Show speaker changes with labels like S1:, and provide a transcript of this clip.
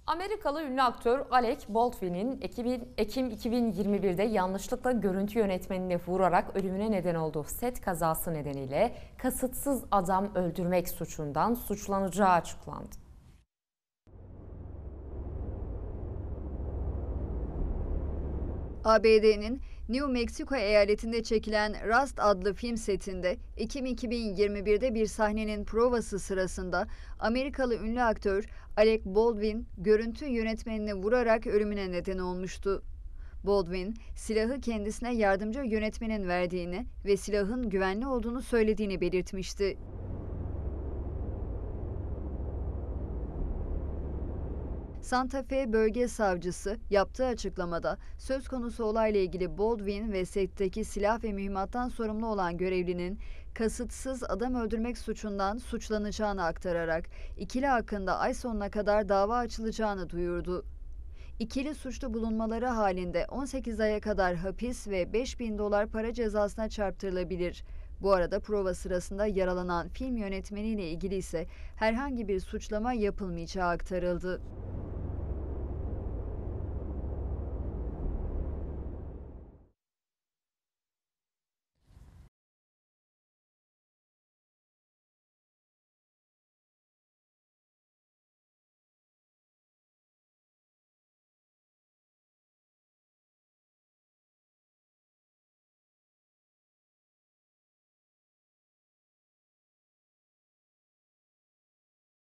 S1: Amerikalı ünlü aktör Alec Baldwin'in Ekim 2021'de yanlışlıkla görüntü yönetmenine vurarak ölümüne neden olduğu set kazası nedeniyle kasıtsız adam öldürmek suçundan suçlanacağı açıklandı.
S2: ABD'nin New Mexico eyaletinde çekilen Rust adlı film setinde Ekim 2021'de bir sahnenin provası sırasında Amerikalı ünlü aktör Alec Baldwin görüntü yönetmenine vurarak ölümüne neden olmuştu. Baldwin, silahı kendisine yardımcı yönetmenin verdiğini ve silahın güvenli olduğunu söylediğini belirtmişti. Santa Fe Bölge Savcısı yaptığı açıklamada söz konusu olayla ilgili Baldwin ve setteki silah ve mühimmattan sorumlu olan görevlinin kasıtsız adam öldürmek suçundan suçlanacağını aktararak ikili hakkında ay sonuna kadar dava açılacağını duyurdu. İkili suçlu bulunmaları halinde 18 aya kadar hapis ve $5.000 para cezasına çarptırılabilir. Bu arada prova sırasında yaralanan film yönetmeniyle ilgili ise herhangi bir suçlama yapılmayacağı aktarıldı.